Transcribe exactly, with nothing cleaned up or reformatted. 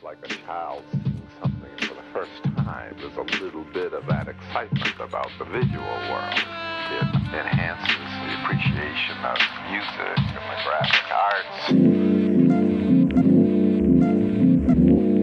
like a child seeing something for the first time. There's a little bit of that excitement about the visual world. It enhances the appreciation of music and the graphic arts.